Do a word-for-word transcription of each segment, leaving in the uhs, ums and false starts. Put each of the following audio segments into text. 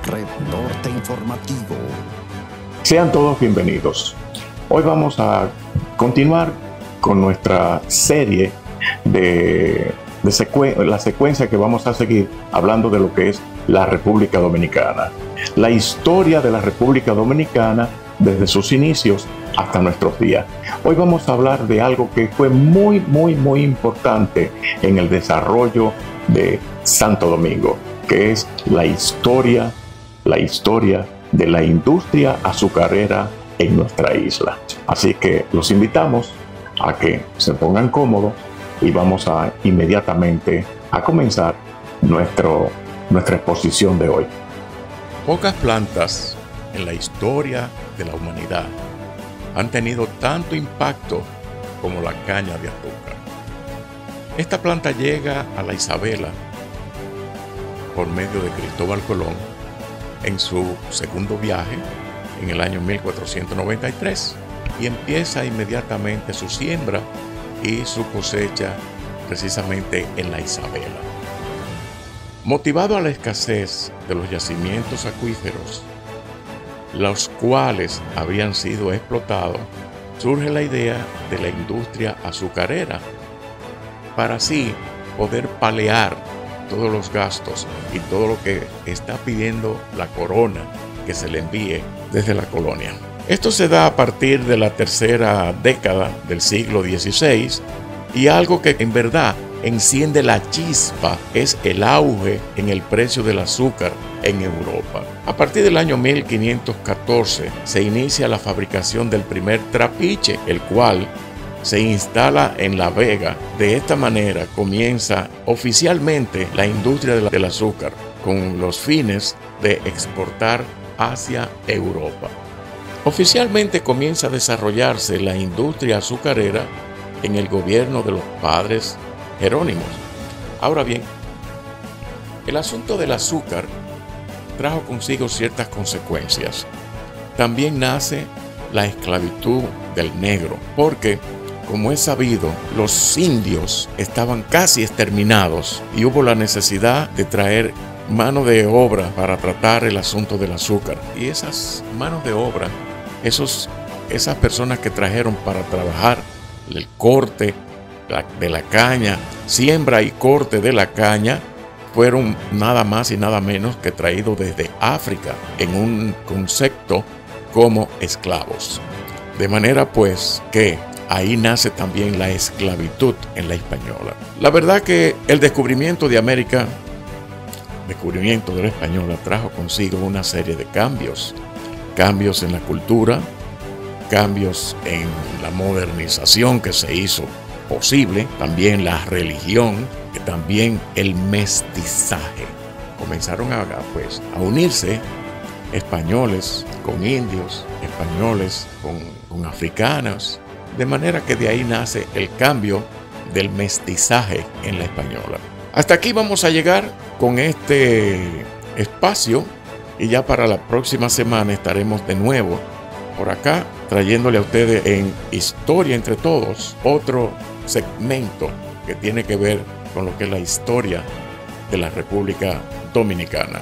Red Norte Informativo. Sean todos bienvenidos. Hoy vamos a continuar con nuestra serie de, de secuen- la secuencia que vamos a seguir hablando de lo que es la República Dominicana. La historia de la República Dominicana desde sus inicios hasta nuestros días. Hoy vamos a hablar de algo que fue muy, muy, muy importante en el desarrollo de Santo Domingo, que es la historia, la historia de la industria azucarera en nuestra isla. Así que los invitamos a que se pongan cómodos y vamos a inmediatamente a comenzar nuestro, nuestra exposición de hoy. Pocas plantas en la historia de la humanidad han tenido tanto impacto como la caña de azúcar. Esta planta llega a la Isabela por medio de Cristóbal Colón en su segundo viaje en el año mil cuatrocientos noventa y tres y empieza inmediatamente su siembra y su cosecha precisamente en la Isabela. Motivado a la escasez de los yacimientos acuíferos, los cuales habían sido explotados, surge la idea de la industria azucarera para así poder paliar todos los gastos y todo lo que está pidiendo la corona que se le envíe desde la colonia. Esto se da a partir de la tercera década del siglo dieciséis y algo que en verdad enciende la chispa es el auge en el precio del azúcar en Europa. A partir del año mil quinientos catorce se inicia la fabricación del primer trapiche, el cual se instala en La Vega. De esta manera comienza oficialmente la industria del azúcar con los fines de exportar hacia Europa. Oficialmente comienza a desarrollarse la industria azucarera en el gobierno de los padres Jerónimos. Ahora bien, el asunto del azúcar trajo consigo ciertas consecuencias. También nace la esclavitud del negro, porque como es sabido, los indios estaban casi exterminados y hubo la necesidad de traer mano de obra para tratar el asunto del azúcar. Y esas manos de obra, esos, esas personas que trajeron para trabajar el corte la, de la caña, siembra y corte de la caña, fueron nada más y nada menos que traídos desde África en un concepto como esclavos. De manera pues que ahí nace también la esclavitud en la española. La verdad que el descubrimiento de América, descubrimiento de la española, trajo consigo una serie de cambios. Cambios en la cultura, cambios en la modernización que se hizo posible, también la religión, que también el mestizaje. Comenzaron a, pues, a unirse españoles con indios, españoles con, con africanos, de manera que de ahí nace el cambio del mestizaje en la española. Hasta aquí vamos a llegar con este espacio y ya para la próxima semana estaremos de nuevo por acá trayéndole a ustedes en Historia entre Todos otro segmento que tiene que ver con lo que es la historia de la República Dominicana.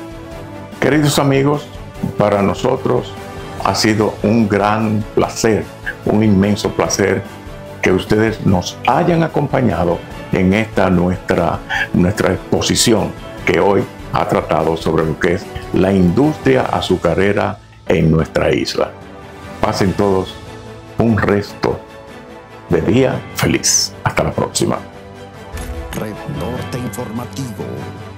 Queridos amigos, para nosotros ha sido un gran placer, un inmenso placer que ustedes nos hayan acompañado en esta nuestra, nuestra exposición que hoy ha tratado sobre lo que es la industria azucarera en nuestra isla. Pasen todos un resto de día feliz. Hasta la próxima. Red Norte Informativo.